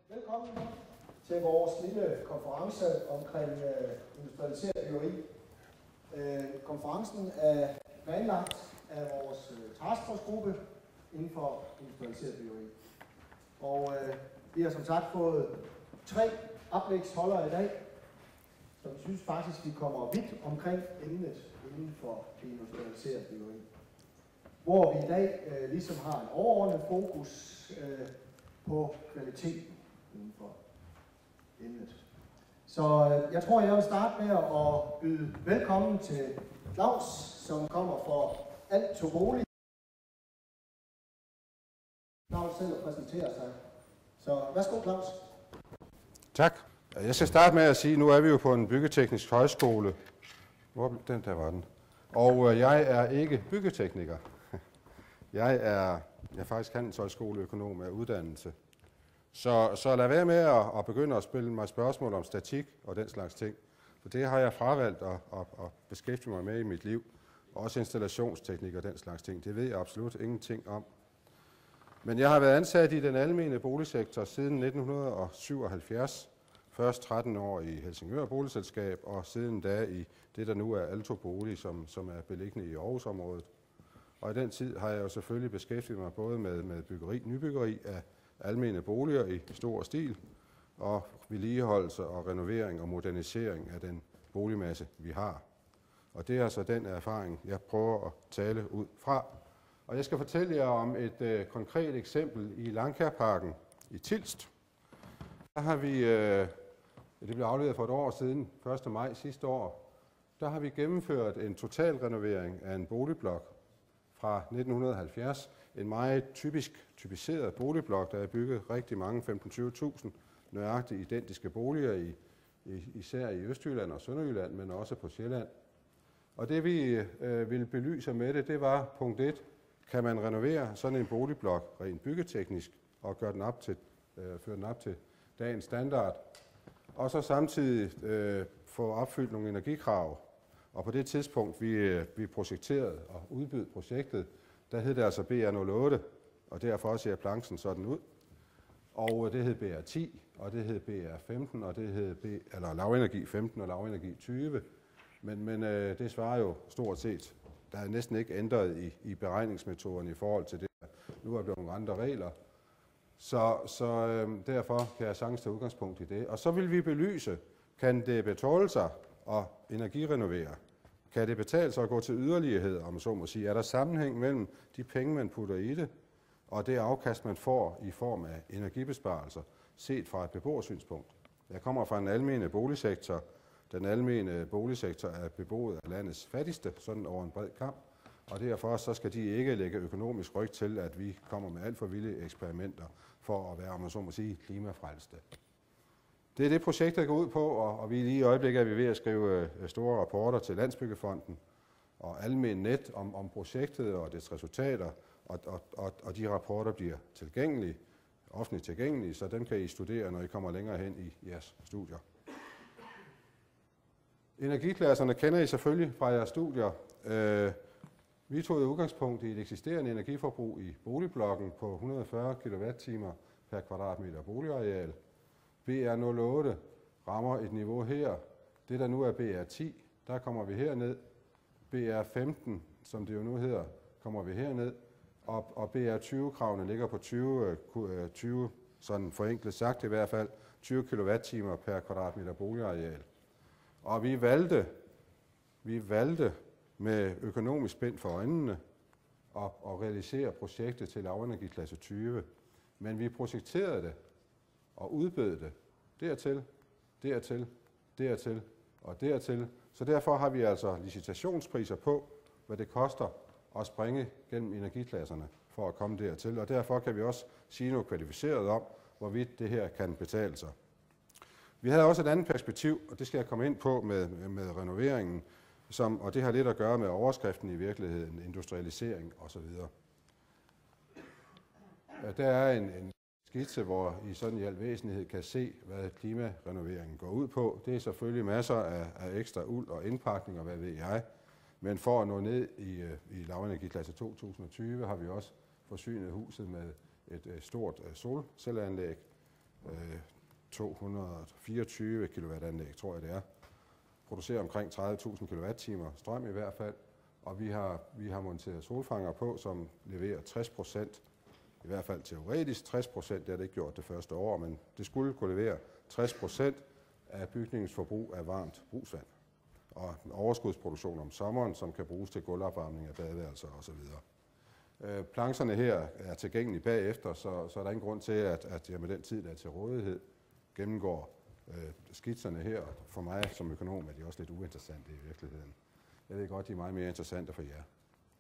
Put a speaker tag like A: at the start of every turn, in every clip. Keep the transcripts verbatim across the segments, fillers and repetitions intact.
A: Velkommen til vores lille konference omkring øh, industrialiseret byggeri. Øh, konferencen er planlagt af vores øh, taskforce-gruppe inden for industrialiseret byggeri. Og øh, vi har som sagt fået tre oplægsholdere i dag, som synes faktisk, vi kommer vidt omkring emnet inden for industrialiseret byggeri. Hvor vi i dag øh, ligesom har en overordnet fokus øh, på kvaliteten inden for emnet. Så øh, jeg tror, jeg vil starte med at byde velkommen til Claus, som kommer fra Alto Bolig. Claus selv præsenterer sig. Så værsgo, Claus.
B: Tak. Jeg skal starte med at sige, at nu er vi jo på en byggeteknisk højskole. Hvor den der var den. Og jeg er ikke byggetekniker. Jeg er, jeg er faktisk handelshøjskoleøkonom af uddannelse. Så, så lad være med at, at begynde at spille mig spørgsmål om statik og den slags ting. For det har jeg fravalgt at, at, at beskæftige mig med i mit liv. Også installationsteknik og den slags ting. Det ved jeg absolut ingenting om. Men jeg har været ansat i den almene boligsektor siden nitten syvoghalvfjerds. Først tretten år i Helsingør Boligselskab, og siden da i det, der nu er Alto Bolig, som, som er beliggende i Aarhusområdet. Og i den tid har jeg jo selvfølgelig beskæftiget mig både med, med byggeri, nybyggeri af almene boliger i stor stil, og vedligeholdelse og renovering og modernisering af den boligmasse, vi har. Og det er altså den erfaring, jeg prøver at tale ud fra. Og jeg skal fortælle jer om et øh, konkret eksempel i Langkærparken i Tilst. Der har vi, øh, det blev afleveret for et år siden, første maj sidste år, der har vi gennemført en total renovering af en boligblok fra nitten halvfjerds. En meget typisk, typiseret boligblok, der er bygget rigtig mange, femten til tyve tusind nøjagtigt identiske boliger, i, i, især i Østjylland og Sønderjylland, men også på Sjælland. Og det vi øh, ville belyse med det, det var punkt et. Kan man renovere sådan en boligblok rent byggeteknisk og gøre den op til, øh, føre den op til dagens standard, og så samtidig øh, få opfyldt nogle energikrav. Og på det tidspunkt, vi, øh, vi projekterede og udbød projektet, der hed det altså B R nul otte, og derfor ser planchen sådan ud. Og det hed B R ti, og det hed B R femten, og det hed B, eller lavenergi femten og lavenergi tyve. Men, men øh, det svarer jo stort set. Der er næsten ikke ændret i, i beregningsmetoden i forhold til det. Nu er der blevet nogle andre regler. Så, så øh, derfor kan jeg sagtens tage udgangspunkt i det. Og så vil vi belyse, kan det betale sig at energirenovere? Kan det betale sig at gå til yderlighed, om så må sige? Er der sammenhæng mellem de penge, man putter i det, og det afkast, man får i form af energibesparelser, set fra et beboersynspunkt? Jeg kommer fra en almene boligsektor. Den almene boligsektor er beboet af landets fattigste, sådan over en bred kamp. Og derfor så skal de ikke lægge økonomisk ryg til, at vi kommer med alt for vilde eksperimenter for at være, om man så må sige, klimafrelste. Det er det, projektet går ud på, og vi lige i øjeblikket er vi ved at skrive store rapporter til Landsbyggefonden og Almen Net om, om projektet og dets resultater, og, og, og, og de rapporter bliver tilgængelige, offentligt tilgængelige, så dem kan I studere, når I kommer længere hen i jeres studier. Energiklasserne kender I selvfølgelig fra jeres studier. Øh, vi tog udgangspunkt i et eksisterende energiforbrug i boligblokken på et hundrede og fyrre kilowatt-timer per kvadratmeter boligareal. B R nul otte rammer et niveau her. Det der nu er B R ti, der kommer vi herned. B R femten, som det jo nu hedder, kommer vi herned. Og, og B R tyve-kravene ligger på tyve, tyve, sådan forenklet sagt i hvert fald, tyve kilowatt-timer per kvadratmeter boligareal. Og vi valgte, vi valgte med økonomisk spænd for øjnene at, at realisere projektet til lavenergiklasse tyve. Men vi projekterede det og udbød det dertil, dertil, dertil og dertil. Så derfor har vi altså licitationspriser på, hvad det koster at springe gennem energiklasserne for at komme dertil. Og derfor kan vi også sige noget kvalificeret om, hvorvidt det her kan betale sig. Vi havde også et andet perspektiv, og det skal jeg komme ind på med, med renoveringen, som, og det har lidt at gøre med overskriften i virkeligheden, industrialisering osv. Der er en, en skitse, hvor I sådan i al væsentlighed kan se, hvad klimarenoveringen går ud på. Det er selvfølgelig masser af, af ekstra uld og indpakning og hvad ved jeg. Men for at nå ned i, i lavenergiklasse to tusind og tyve har vi også forsynet huset med et, et stort solcelleanlæg, øh, to hundrede og fireogtyve kilowattanlæg, tror jeg det er. Producerer omkring tredive tusind kilowattimer strøm i hvert fald. Og vi har, vi har monteret solfanger på, som leverer tres procent, i hvert fald teoretisk tres procent, det har det ikke gjort det første år, men det skulle kunne levere tres procent af bygningens forbrug af varmt brugsvand. Og overskudsproduktion om sommeren, som kan bruges til gulvopvarmning af badeværelser osv. Øh, plancherne her er tilgængelige bagefter, så, så er der ingen grund til, at, at jeg med den tid, der er til rådighed, gennemgår øh, skitserne her. For mig som økonom er de også lidt uinteressante i virkeligheden. Jeg ved godt, de er meget mere interessante for jer.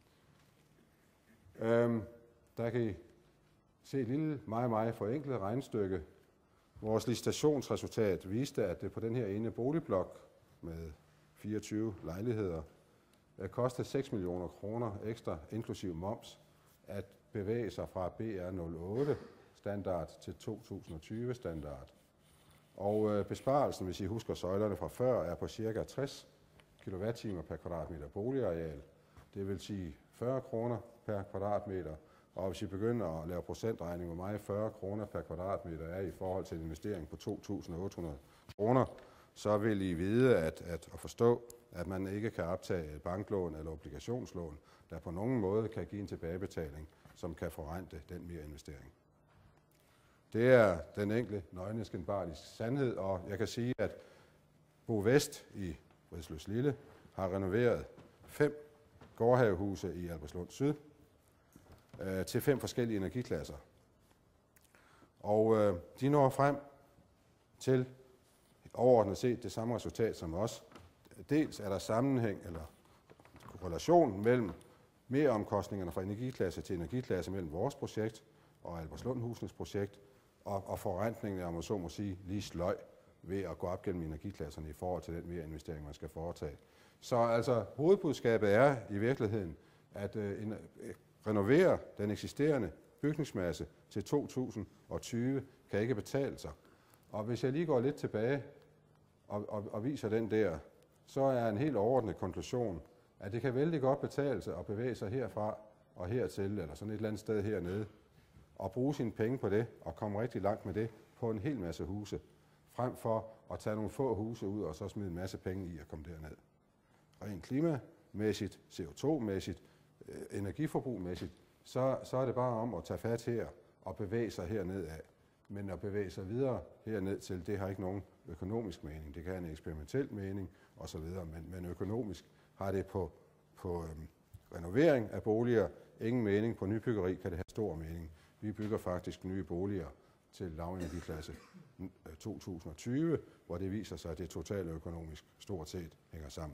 B: Øhm, der kan I se et lille, meget, meget forenklet regnestykke. Vores licitationsresultat viste, at det på den her ene boligblok med fireogtyve lejligheder kostede seks millioner kroner ekstra, inklusiv moms, at bevæge sig fra B R nul otte standard til to tusind og tyve standard. Og øh, besparelsen, hvis I husker søjlerne fra før, er på cirka tres kilowattimer per kvadratmeter boligareal. Det vil sige fyrre kroner per kvadratmeter. Og hvis I begynder at lave procentregning, hvor meget fyrre kroner per kvadratmeter er i forhold til en investering på to tusind otte hundrede kroner, så vil I vide at, at, at forstå, at man ikke kan optage banklån eller obligationslån, der på nogen måde kan give en tilbagebetaling, som kan forrente den mere investering. Det er den enkle, nøgne, skinbarlige sandhed, og jeg kan sige, at Bo Vest i Vridsløselille har renoveret fem gårdhavehuse i Albertslund Syd øh, til fem forskellige energiklasser. Og øh, de når frem til overordnet set det samme resultat som os. Dels er der sammenhæng eller relation mellem meromkostningerne fra energiklasse til energiklasse mellem vores projekt og Albertslundhusenes projekt, og, og forrentningen er, om man så må sige, lige sløj ved at gå op gennem energiklasserne i forhold til den mere investering, man skal foretage. Så altså, hovedbudskabet er i virkeligheden at øh, en, øh, renovere den eksisterende bygningsmasse til to tusind og tyve kan ikke betale sig. Og hvis jeg lige går lidt tilbage og, og, og viser den der, så er en helt overordnet konklusion, at det kan vældig godt betale sig at bevæge sig herfra og hertil, eller sådan et eller andet sted hernede, og bruge sine penge på det, og komme rigtig langt med det på en hel masse huse, frem for at tage nogle få huse ud, og så smide en masse penge i at komme derned. Rent klimamæssigt, C O to mæssigt, energiforbrugmæssigt, så, så er det bare om at tage fat her og bevæge sig herned af. Men at bevæge sig videre herned til, det har ikke nogen økonomisk mening. Det kan have en eksperimentel mening osv., men, men økonomisk har det på, på øhm, renovering af boliger ingen mening. På nybyggeri kan det have stor mening. Vi bygger faktisk nye boliger til lavenergiklasse to tusind og tyve, hvor det viser sig, at det totale økonomisk stort set hænger sammen.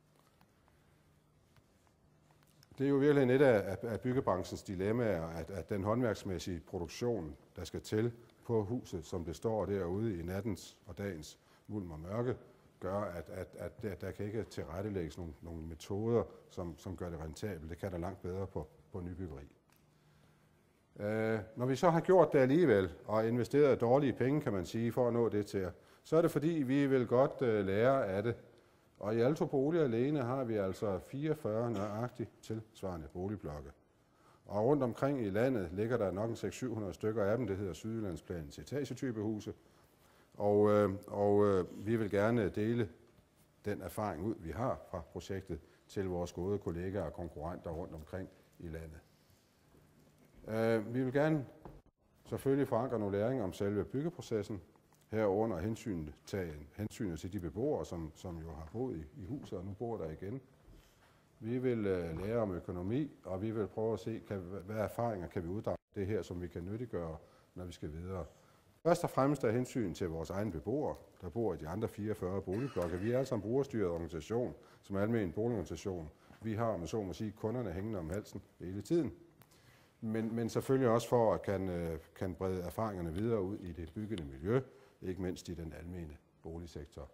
B: Det er jo virkelig et af, af byggebranchens dilemmaer, at, at den håndværksmæssige produktion, der skal til på huset, som det står derude i nattens og dagens mulm og mørke, gør, at, at, at der, der kan ikke tilrettelægges nogle, nogle metoder, som, som gør det rentabelt. Det kan der langt bedre på, på nybyggeri. Øh, når vi så har gjort det alligevel, og investeret dårlige penge, kan man sige, for at nå det til, så er det fordi, vi vil godt øh, lære af det. Og i Alto Bolig alene har vi altså fireogfyrre nøjagtigt tilsvarende boligblokke. Og rundt omkring i landet ligger der nok en seks til syv hundrede stykker af dem, det hedder Sydjyllandsplanens etagetypehuse. Og, øh, og øh, vi vil gerne dele den erfaring ud, vi har fra projektet, til vores gode kollegaer og konkurrenter rundt omkring i landet. Øh, vi vil gerne selvfølgelig forankre nogle læringer om selve byggeprocessen, herunder hensynet, tage hensynet til de beboere, som, som jo har boet i, i huset og nu bor der igen. Vi vil uh, lære om økonomi, og vi vil prøve at se, kan, hvad erfaringer kan vi uddrage det her, som vi kan nyttiggøre, når vi skal videre. Først og fremmest er hensyn til vores egne beboere, der bor i de andre fireogfyrre boligblokke. Vi er altså en brugerstyret organisation, som er almen boligorganisation. Vi har, med så må sige, kunderne hængende om halsen hele tiden. Men, men selvfølgelig også for at kan, kan brede erfaringerne videre ud i det byggende miljø, ikke mindst i den almene boligsektor.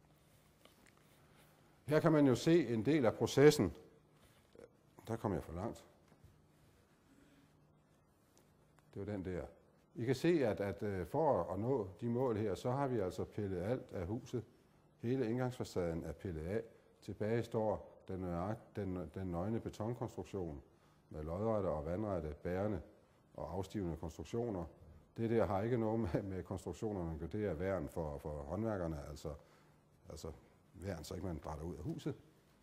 B: Her kan man jo se en del af processen. Der kom jeg for langt. Det var den der. I kan se, at, at for at nå de mål her, så har vi altså pillet alt af huset. Hele indgangsfacaden er pillet af. Tilbage står den, den, den nøgne betonkonstruktion med lodrette og vandrette, bærende og afstivende konstruktioner. Det der har ikke noget med, med konstruktionerne, det er værn for, for håndværkerne, altså, altså værn, så ikke man drætter ud af huset.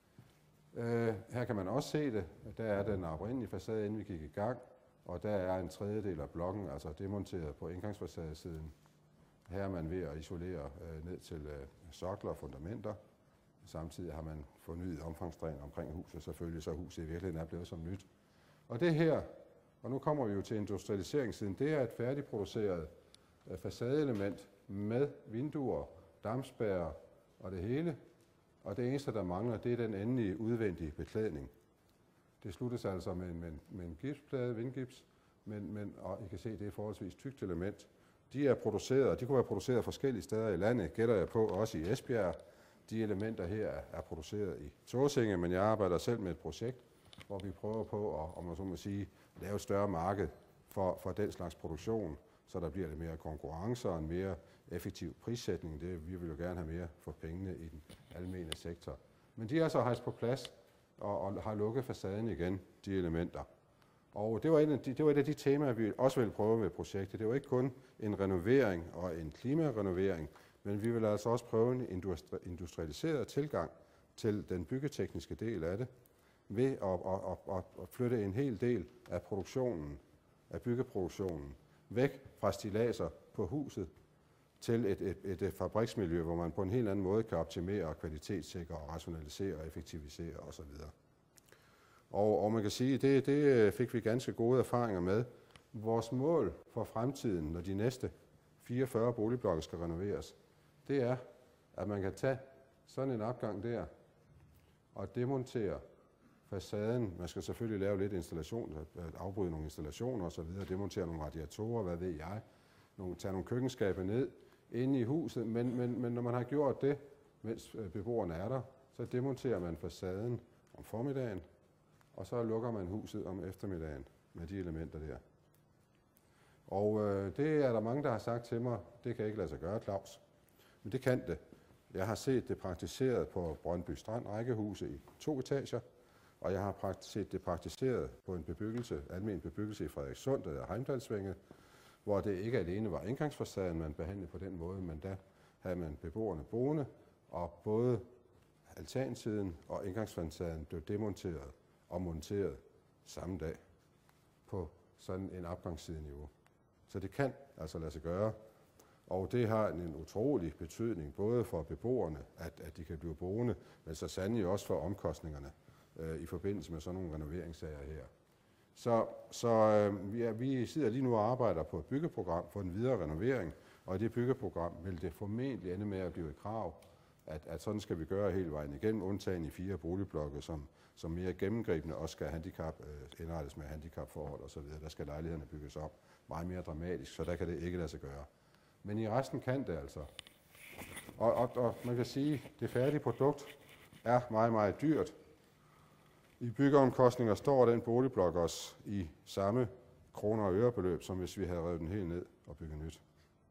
B: Øh, her kan man også se det. Der er den oprindelige facade, inden vi gik i gang, og der er en tredjedel af blokken, altså demonteret på indgangsfacadesiden. Her er man ved at isolere øh, ned til øh, sokler og fundamenter. Samtidig har man fornyet omfangsdræn omkring huset, selvfølgelig, så huset i virkeligheden er blevet som nyt. Og det her, og nu kommer vi jo til industrialiseringssiden, det er et færdigproduceret øh, facadeelement med vinduer, dampspærrer og det hele. Og det eneste, der mangler, det er den endelige udvendige beklædning. Det sluttes altså med, med, med en gipsplade, vindgips, men, men, og I kan se, det er et forholdsvis tykt element. De er produceret, og de kunne være produceret forskellige steder i landet, gætter jeg på, også i Esbjerg. De elementer her er produceret i Tåsinge, men jeg arbejder selv med et projekt, hvor vi prøver på at, om man så må sige, lave et større marked for, for den slags produktion, så der bliver lidt mere konkurrence og en mere effektiv prissætning. Det, vi vil jo gerne have mere for pengene i den almene sektor. Men de er så hejst på plads og, og har lukket facaden igen, de elementer. Og det var, en af de, det var et af de temaer, vi også ville prøve med projektet. Det var ikke kun en renovering og en klimarenovering, men vi vil altså også prøve en industri industrialiseret tilgang til den byggetekniske del af det, ved at, at, at, at flytte en hel del af produktionen, af byggeproduktionen, væk fra stiladser på huset, til et, et, et, et fabriksmiljø, hvor man på en helt anden måde kan optimere, kvalitetssikre, rationalisere og effektivisere osv. Og, og man kan sige, at det, det fik vi ganske gode erfaringer med. Vores mål for fremtiden, når de næste fireogfyrre boligblokke skal renoveres, det er, at man kan tage sådan en opgang der og demontere facaden. Man skal selvfølgelig lave lidt installation, afbryde nogle installationer osv., demontere nogle radiatorer, hvad ved jeg, nogle, tage nogle køkkenskabe ned inde i huset, men, men, men når man har gjort det, mens beboerne er der, så demonterer man facaden om formiddagen, og så lukker man huset om eftermiddagen med de elementer der. Og øh, det er der mange, der har sagt til mig, det kan ikke lade sig gøre, Claus. Men det kan det. Jeg har set det praktiseret på Brøndby Strand rækkehuse i to etager, og jeg har set det praktiseret på en bebyggelse, almen bebyggelse i Frederikssund, der er Heimdalsvænget, hvor det ikke alene var indgangsfacaden, man behandlede på den måde, men der havde man beboerne boende, og både altansiden og indgangsfacaden blev demonteret og monteret samme dag på sådan en opgangsside-niveau. Så det kan altså lade sig gøre, og det har en utrolig betydning, både for beboerne, at, at de kan blive boende, men så sandelig også for omkostningerne øh, i forbindelse med sådan nogle renoveringssager her. Så, så øh, ja, vi sidder lige nu og arbejder på et byggeprogram for en videre renovering, og i det byggeprogram vil det formentlig ende med at blive et krav, at, at sådan skal vi gøre hele vejen igennem, undtagen i fire boligblokke, som, som mere gennemgribende også skal handicap, øh, indrettes med handicapforhold osv. Der skal lejlighederne bygges op meget mere dramatisk, så der kan det ikke lade sig gøre. Men i resten kan det altså. Og, og, og man kan sige, at det færdige produkt er meget, meget dyrt. I byggeomkostninger står den boligblok også i samme kroner og ørebeløb, som hvis vi havde revet den helt ned og bygget nyt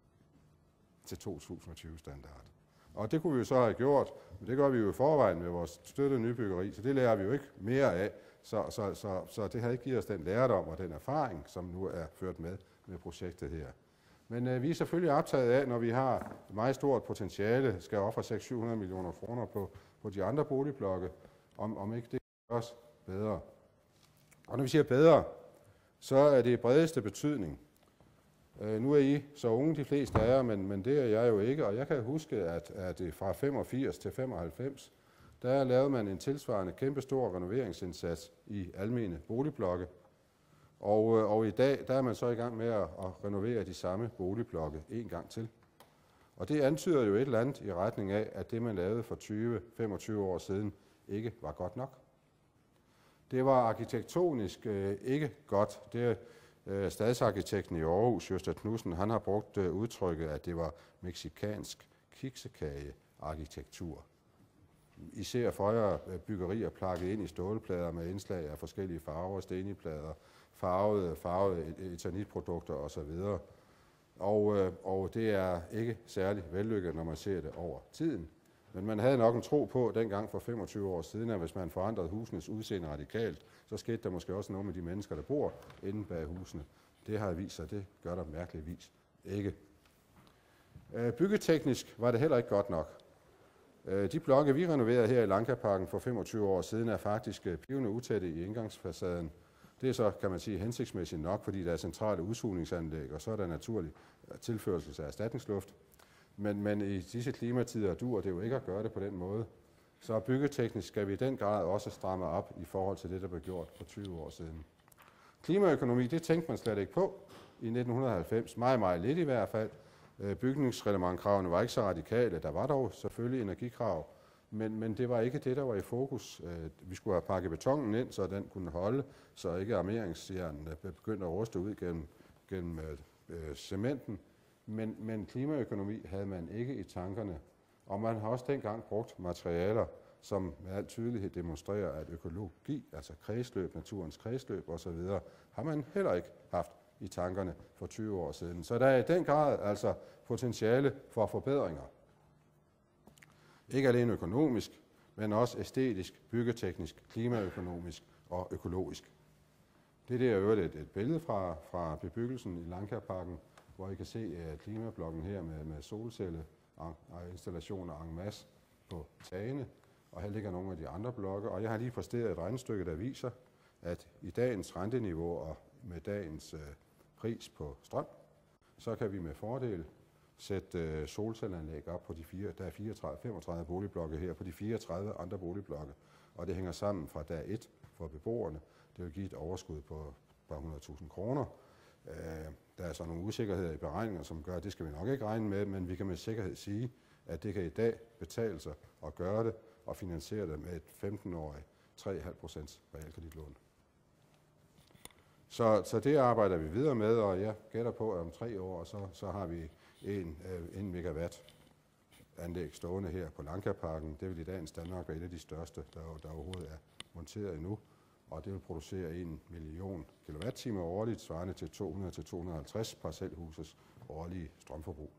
B: til to tusind og tyve standard. Og det kunne vi jo så have gjort, men det gør vi jo i forvejen med vores støttede nybyggeri, så det lærer vi jo ikke mere af. Så, så, så, så det har ikke givet os den lærdom og den erfaring, som nu er ført med med projektet her. Men øh, vi er selvfølgelig optaget af, når vi har et meget stort potentiale, skal ofre seks til syv hundrede millioner kroner på, på de andre boligblokke, om, om ikke det gøres bedre. Og når vi siger bedre, så er det i bredeste betydning. Øh, nu er I så unge, de fleste af jer, men, men det er jeg jo ikke, og jeg kan huske, at, at fra femogfirs til femoghalvfems, der lavede man en tilsvarende kæmpestor renoveringsindsats i almene boligblokke. Og, og i dag, der er man så i gang med at, at renovere de samme boligblokke en gang til. Og det antyder jo et eller andet i retning af, at det man lavede for tyve til femogtyve år siden ikke var godt nok. Det var arkitektonisk øh, ikke godt. Det øh, stadsarkitekten i Aarhus, Jøster Knudsen, han har brugt øh, udtrykket, at det var meksikansk kiksekagearkitektur. Især føjere byggerier plakket ind i stålplader med indslag af forskellige farver, steniplader, farvede, farvede eternitprodukter osv. Og, øh, og det er ikke særlig vellykket, når man ser det over tiden. Men man havde nok en tro på dengang for femogtyve år siden, at hvis man forandrede husenes udseende radikalt, så skete der måske også noget med de mennesker, der bor inde bag husene. det har vist sig, det gør der mærkeligvis ikke. Øh, byggeteknisk var det heller ikke godt nok. Øh, de blokke, vi renoverede her i Langkaparken for femogtyve år siden, er faktisk øh, pivende utætte i indgangsfacaden. Det er så, kan man sige, hensigtsmæssigt nok, fordi der er centrale udsugningsanlæg, og så er der naturlig tilførsel af erstatningsluft. Men, men i disse klimatider duer det jo ikke at gøre det på den måde. Så byggeteknisk skal vi i den grad også stramme op i forhold til det, der blev gjort for tyve år siden. Klimaøkonomi, det tænkte man slet ikke på i nitten halvfems. Meget, meget lidt i hvert fald. Bygningsreglementkravene var ikke så radikale. Der var dog selvfølgelig energikrav, men, men det var ikke det, der var i fokus. Vi skulle have pakket betonen ind, så den kunne holde, så ikke armeringsjernen begyndte at ruste ud gennem, gennem øh, cementen. Men, men klimaøkonomi havde man ikke i tankerne. Og man har også dengang brugt materialer, som med al tydelighed demonstrerer, at økologi, altså kredsløb, naturens kredsløb osv., har man heller ikke haft i tankerne for tyve år siden. Så der er i den grad altså potentiale for forbedringer. Ikke alene økonomisk, men også æstetisk, byggeteknisk, klimaøkonomisk og økologisk. Det er det, jeg øvrigt et, et billede fra, fra bebyggelsen i Langkaparken, hvor I kan se uh, klimablokken her med, med solcelle og installationer en masse på tagene. Og her ligger nogle af de andre blokke. Og jeg har lige præsteret et regnestykke, der viser, at i dagens renteniveau og med dagens uh, pris på strøm, så kan vi med fordel sætte uh, solcelleanlæg op på de fire, der er fireogtredive, femogtredive boligblokke her, på de fireogtredive andre boligblokke. Og det hænger sammen fra dag et for beboerne. Det vil give et overskud på et par hundrede tusind kroner. Uh, der er så nogle usikkerheder i beregninger, som gør, at det skal vi nok ikke regne med, men vi kan med sikkerhed sige, at det kan i dag betale sig at gøre det og finansiere det med et femten-årigt tre komma fem procent realkreditlån. Så, så det arbejder vi videre med, og jeg gætter på, at om tre år, så, så har vi en, øh, en megawatt anlæg stående her på Langkaparken. Det vil i dagens Danmark være et af de største, der, der overhovedet er monteret endnu, og det vil producere en million kilowatt-timer årligt, svarende til to hundrede til to hundrede og halvtreds parcelhusets årlige strømforbrug.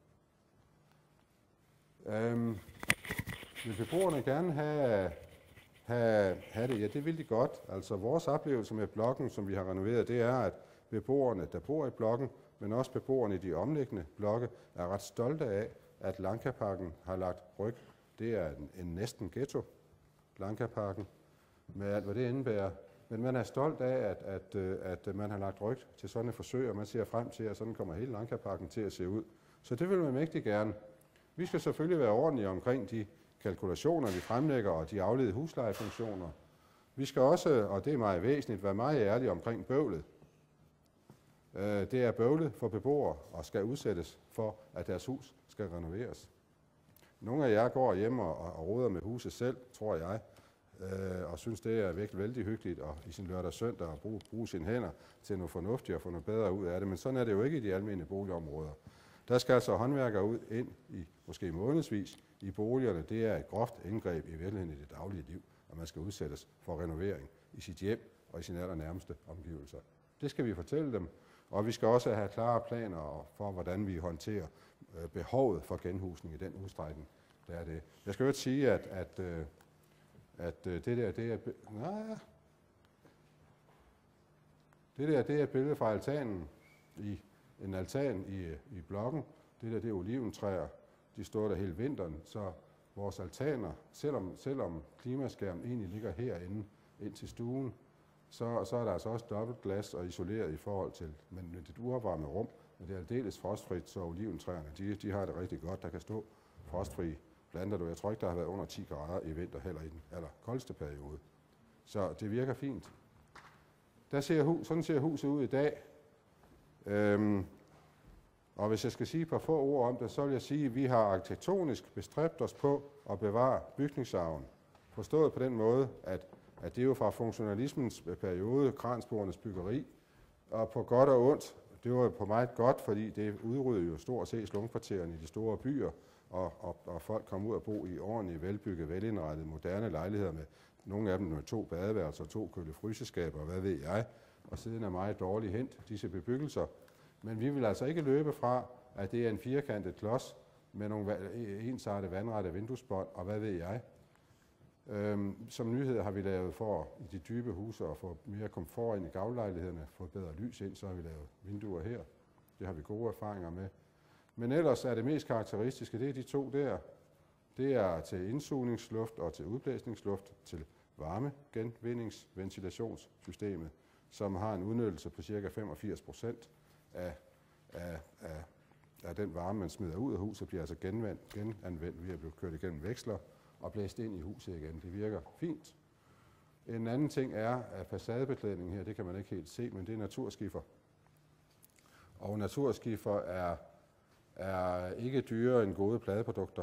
B: Øhm, vil beboerne gerne have, have, have det? Ja, det vil de godt. Altså vores oplevelse med blokken, som vi har renoveret, det er, at beboerne, der bor i blokken, men også beboerne i de omliggende blokke, er ret stolte af, at Langkaparken har lagt ryg. Det er en, en næsten ghetto, Langkaparken, med alt, hvad det indebærer. Men man er stolt af, at, at, at man har lagt ryg til sådan et forsøg, og man ser frem til, at sådan kommer hele Langkaparken til at se ud. Så det vil man mægtig gerne. Vi skal selvfølgelig være ordentlige omkring de kalkulationer, vi fremlægger, og de afledte huslejefunktioner. Vi skal også, og det er meget væsentligt, være meget ærlige omkring bøvlet. Det er bøvlet for beboere og skal udsættes for, at deres hus skal renoveres. Nogle af jer går hjem og, og roder med huset selv, tror jeg, og synes, det er virkelig vældig hyggeligt og i sin lørdag og søndag at bruge, bruge sine hænder til noget fornuftigt og få noget bedre ud af det. Men sådan er det jo ikke i de almene boligområder. Der skal altså håndværkere ud ind i måske månedsvis i boligerne. Det er et groft indgreb i virkeligheden i det daglige liv, at man skal udsættes for renovering i sit hjem og i sine allernærmeste omgivelser. Det skal vi fortælle dem, og vi skal også have klare planer for, hvordan vi håndterer behovet for genhusning i den udstrækning. Der er det. Jeg skal jo ikke sige, at, at, at det der, det er, nej, det der, det er et billede fra altanen i en altan i, i blokken. Det der, det er oliventræer. De står der hele vinteren, så vores altaner, selvom, selvom klimaskærmen egentlig ligger herinde ind til stuen, så, så er der altså også dobbelt glas og isoleret i forhold til, men det er et uopvarmet rum, men det er aldeles frostfrit, så oliventræerne, de, de har det rigtig godt. Der kan stå frostfri planter du. Jeg tror ikke, der har været under ti grader i vinter, heller i den allerkoldeste periode. Så det virker fint. Der ser hus, sådan ser huset ud i dag. Øhm, og hvis jeg skal sige et par få ord om det, så vil jeg sige, at vi har arkitektonisk bestræbt os på at bevare bygningsarven. Forstået på den måde, at, at det er jo fra funktionalismens periode, kransborernes byggeri, og på godt og ondt, det var på meget godt, fordi det udryddede jo stort set slumkvartererne i de store byer, og, og, og folk kom ud og bo i ordentlige, velbyggede, velindrettede, moderne lejligheder med nogle af dem med to badeværelser, to køle fryseskaber, hvad ved jeg, og siden er meget dårligt hent, disse bebyggelser. Men vi vil altså ikke løbe fra, at det er en firkantet klods med nogle ensartede vandrette vinduesbånd, og hvad ved jeg. Øhm, som nyhed har vi lavet for i de dybe huse at få mere komfort ind i gavllejlighederne, få bedre lys ind, så har vi lavet vinduer her. Det har vi gode erfaringer med. Men ellers er det mest karakteristiske, det er de to der. Det er til indsugningsluft og til udblæsningsluft, til varmegenvindingsventilationssystemet, som har en udnyttelse på ca. femogfirs procent af, af, af, af den varme, man smider ud af huset, bliver altså genvendt, genanvendt ved at blive kørt igennem veksler og blæst ind i huset igen. Det virker fint. En anden ting er, at facadebeklædningen her, det kan man ikke helt se, men det er naturskifer. Og naturskifer er, er ikke dyrere end gode pladeprodukter.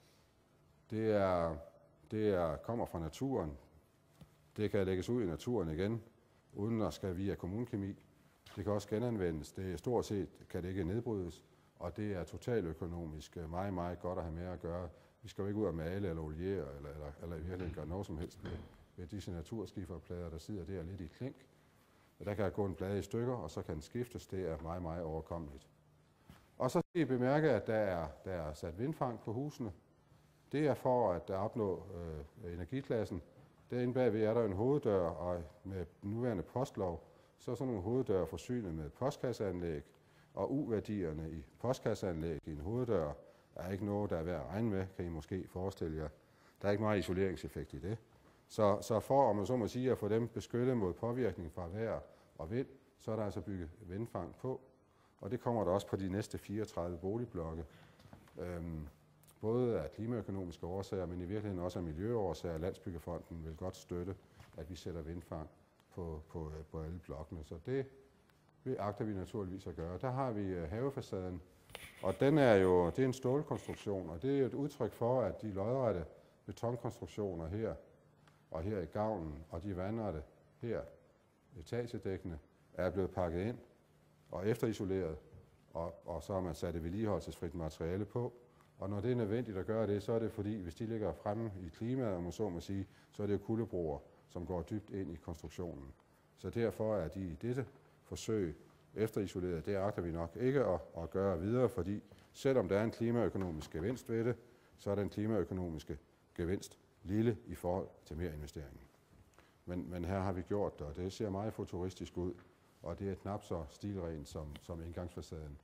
B: Det, er, det er, kommer fra naturen. Det kan lægges ud i naturen igen, uden at skal via kommunekemi. Det kan også genanvendes. Det er stort set kan det ikke nedbrydes, og det er totaløkonomisk meget, meget godt at have med at gøre. Vi skal jo ikke ud og male eller oliere, eller, eller, eller i virkeligheden gøre noget som helst med, med disse naturskiferplader, der sidder der lidt i klink. Der kan gå en plade i stykker, og så kan den skiftes. Det er meget, meget overkommeligt. Og så skal I bemærke, at der er, der er sat vindfang på husene. Det er for at opnå øh, energiklassen. Derinde bagved er der en hoveddør, og med den nuværende postlov, så er sådan nogle hoveddøre forsynet med postkasseanlæg, og U-værdierne i postkasseanlæg i en hoveddør er ikke noget, der er værd at regne med, kan I måske forestille jer. Der er ikke meget isoleringseffekt i det. Så, så for, om man så må sige, at få dem beskyttet mod påvirkning fra vejr og vind, så er der altså bygget vindfang på. Og det kommer der også på de næste fireogtredive boligblokke. Øhm, både af klimaøkonomiske årsager, men i virkeligheden også af miljøårsager. Landsbyggefonden vil godt støtte, at vi sætter vindfang på, på, på alle blokkene. Så det, det agter vi naturligvis at gøre. Der har vi havefacaden, og den er jo, det er en stålkonstruktion, og det er et udtryk for, at de lodrette betonkonstruktioner her, og her i gavlen, og de vandrette her, etagedækkene, er blevet pakket ind og efterisoleret, og, og så har man sat et vedligeholdelsesfrit materiale på. Og når det er nødvendigt at gøre det, så er det fordi, hvis de ligger fremme i klimaet, om man så må sige, så er det jo kuldebroer, som går dybt ind i konstruktionen. Så derfor er de i dette forsøg efterisoleret. Det agter vi nok ikke at, at gøre videre, fordi selvom der er en klimaøkonomisk gevinst ved det, så er den klimaøkonomiske gevinst lille i forhold til mere investering. Men, men her har vi gjort det, og det ser meget futuristisk ud, og det er knap så stilrent som, som indgangsfacaden.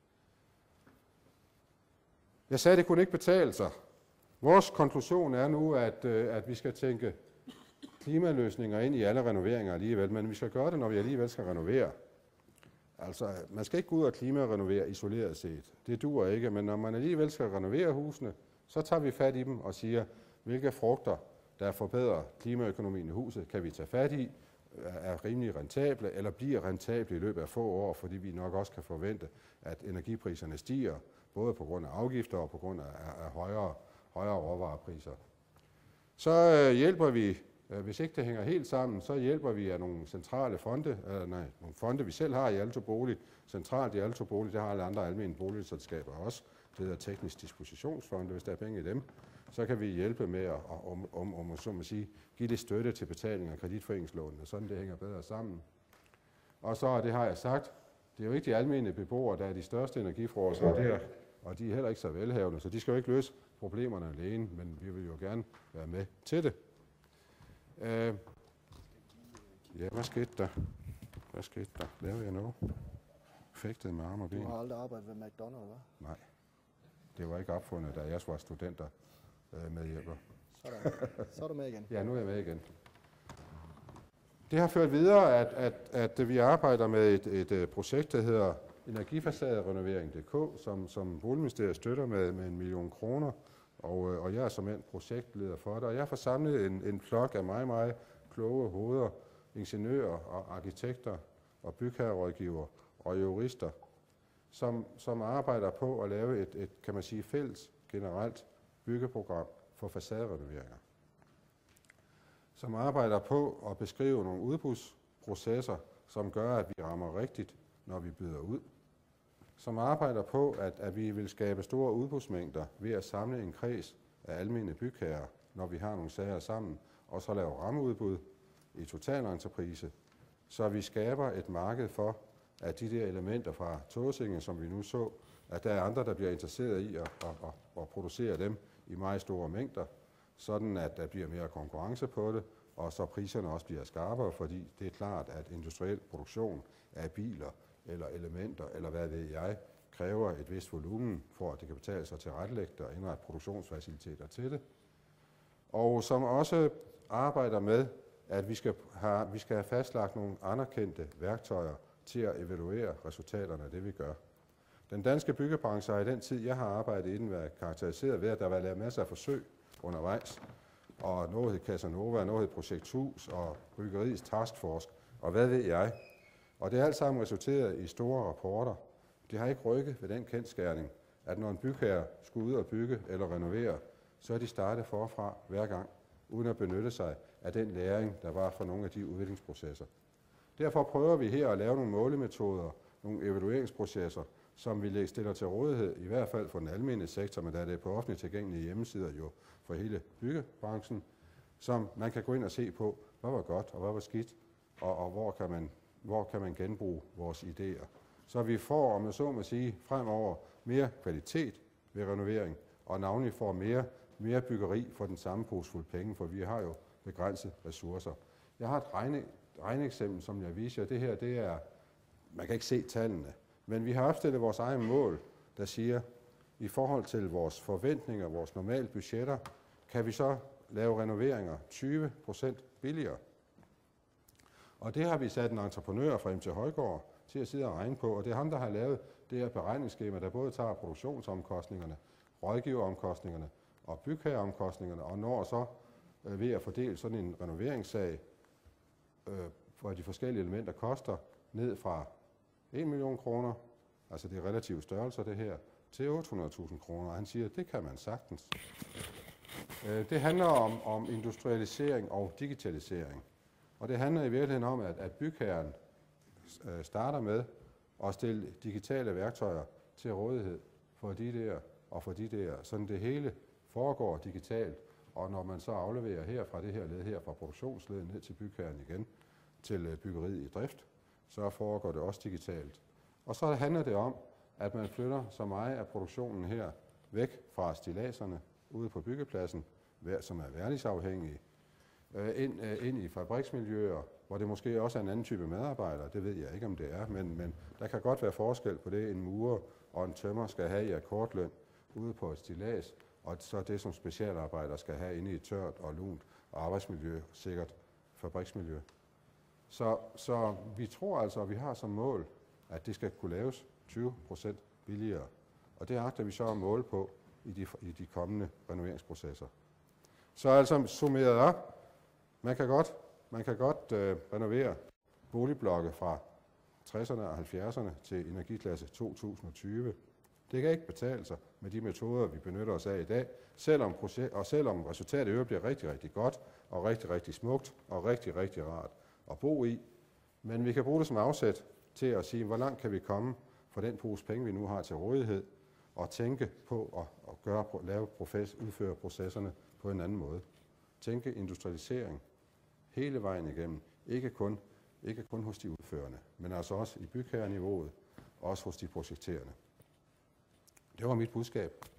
B: Jeg sagde, at det kunne ikke betale sig. Vores konklusion er nu, at, at vi skal tænke klimaløsninger ind i alle renoveringer alligevel, men vi skal gøre det, når vi alligevel skal renovere. Altså, man skal ikke gå ud og klimarenovere isoleret set. Det duer ikke, men når man alligevel skal renovere husene, så tager vi fat i dem og siger, hvilke frugter, der forbedrer klimaøkonomien i huset, kan vi tage fat i, er rimelig rentable, eller bliver rentable i løbet af få år, fordi vi nok også kan forvente, at energipriserne stiger, både på grund af afgifter og på grund af, af højere, højere råvarepriser. Så øh, hjælper vi, øh, hvis ikke det hænger helt sammen, så hjælper vi af nogle centrale fonde, øh, nej, nogle fonde, vi selv har i Alto Bolig, centralt i Alto Bolig, det har alle andre almene boligselskaber også, det hedder teknisk dispositionsfonde, hvis der er penge i dem, så kan vi hjælpe med at, om, om, om, så må sige, give det støtte til betaling af kreditforeningslånene, sådan det hænger bedre sammen. Og så, det har jeg sagt, det er jo ikke de almene beboere, der er de største energifrosser der, og de er heller ikke så velhavende, så de skal jo ikke løse problemerne alene, men vi vil jo gerne være med til det. Øh, ja, hvad skete der? Hvad skete der? Lavede jeg noget? Fægtede med arme og ben.
A: Du har aldrig arbejdet ved McDonald's, hva'?
B: Nej, det var ikke opfundet, da jeg var studenter øh, medhjælper.
A: Sådan. Så er du med igen.
B: Ja, nu er jeg med igen. Det har ført videre, at, at, at vi arbejder med et, et, et projekt, der hedder Energifacaderenovering punktum d k, som, som Boligministeriet støtter med, med en million kroner, og, og jeg er som en projektleder for det. Og jeg har forsamlet en, en flok af meget, meget kloge hoveder, ingeniører og arkitekter og bygherrerådgivere og jurister, som, som arbejder på at lave et, et, kan man sige, fælles generelt byggeprogram for facaderenoveringer, som arbejder på at beskrive nogle udbudsprocesser, som gør, at vi rammer rigtigt, når vi byder ud, som arbejder på, at, at vi vil skabe store udbudsmængder ved at samle en kreds af almene bygherrer, når vi har nogle sager sammen, og så lave rammeudbud i totalentreprise, så vi skaber et marked for, at de der elementer fra Tåsinge, som vi nu så, at der er andre, der bliver interesseret i at, at, at, at producere dem i meget store mængder, sådan at der bliver mere konkurrence på det, og så priserne også bliver skarpere, fordi det er klart, at industriel produktion af biler eller elementer, eller hvad ved jeg, kræver et vist volumen, for at det kan betale sig til retlægte og indrette produktionsfaciliteter til det. Og som også arbejder med, at vi skal have, vi skal have fastlagt nogle anerkendte værktøjer til at evaluere resultaterne af det, vi gør. Den danske byggebranche har i den tid, jeg har arbejdet i den, været karakteriseret ved, at der har været lavet masser af forsøg undervejs. Og noget hed Casanova, noget hed Projekt Hus og Byggeriets Taskforce, og hvad ved jeg. Og det er alt sammen resulteret i store rapporter. Det har ikke rykket ved den kendskærning, at når en bygherre skulle ud og bygge eller renovere, så er de startet forfra hver gang, uden at benytte sig af den læring, der var fra nogle af de udviklingsprocesser. Derfor prøver vi her at lave nogle målemetoder, nogle evalueringsprocesser, som vi stiller til rådighed, i hvert fald for den almene sektor, men der er det på offentligt tilgængelige hjemmesider jo for hele byggebranchen, som man kan gå ind og se på, hvad var godt og hvad var skidt, og, og hvor, kan man, hvor kan man genbruge vores idéer. Så vi får, om jeg så må sige, fremover mere kvalitet ved renovering, og navnlig får mere, mere byggeri for den samme pose fuld penge, for vi har jo begrænsede ressourcer. Jeg har et regne, regneeksempel, som jeg viser. Det her, det er, man kan ikke se tallene, men vi har opstillet vores egen mål, der siger, i forhold til vores forventninger, vores normale budgetter, kan vi så lave renoveringer tyve procent billigere. Og det har vi sat en entreprenør fra M T Højgaard til at sidde og regne på, og det er ham, der har lavet det her beregningsskema, der både tager produktionsomkostningerne, rådgiveromkostningerne og bygherreomkostningerne, og når så øh, ved at fordele sådan en renoveringssag, øh, hvor de forskellige elementer koster, ned fra en million kroner, altså det er relative størrelser det her, til otte hundrede tusind kroner. Og han siger, at det kan man sagtens. Øh, det handler om, om industrialisering og digitalisering. Og det handler i virkeligheden om, at, at bygherren øh, starter med at stille digitale værktøjer til rådighed for de der og for de der, sådan det hele foregår digitalt, og når man så afleverer her fra det her led her, fra produktionsledet ned til bygherren igen, til byggeriet i drift, så foregår det også digitalt. Og så handler det om, at man flytter så meget af produktionen her væk fra stilladserne ude på byggepladsen, som er værdighedsafhængige, ind, ind i fabriksmiljøer, hvor det måske også er en anden type medarbejdere. Det ved jeg ikke, om det er, men, men der kan godt være forskel på det, en murer og en tømrer skal have i akkordløn ude på et stillads, og så det, som specialarbejdere skal have inde i et tørt og lunt og arbejdsmiljø, sikkert fabriksmiljø. Så, så vi tror altså, at vi har som mål, at det skal kunne laves tyve procent billigere. Og det agter vi så at måle på i de, i de kommende renoveringsprocesser. Så altså summeret op, man kan godt, man kan godt øh, renovere boligblokke fra tresserne og halvfjerdserne til energiklasse to tusind og tyve. Det kan ikke betale sig med de metoder, vi benytter os af i dag, selvom og selvom resultatet i øvrigt bliver rigtig, rigtig godt, og rigtig, rigtig smukt, og rigtig, rigtig rart at bo i. Men vi kan bruge det som afsæt til at sige, hvor langt kan vi komme for den pose penge, vi nu har til rådighed, og tænke på at, at gøre, lave profes, udføre processerne på en anden måde. Tænke industrialisering hele vejen igennem, ikke kun, ikke kun hos de udførende, men altså også i bygherreniveauet, også hos de projekterende. Det var mit budskab.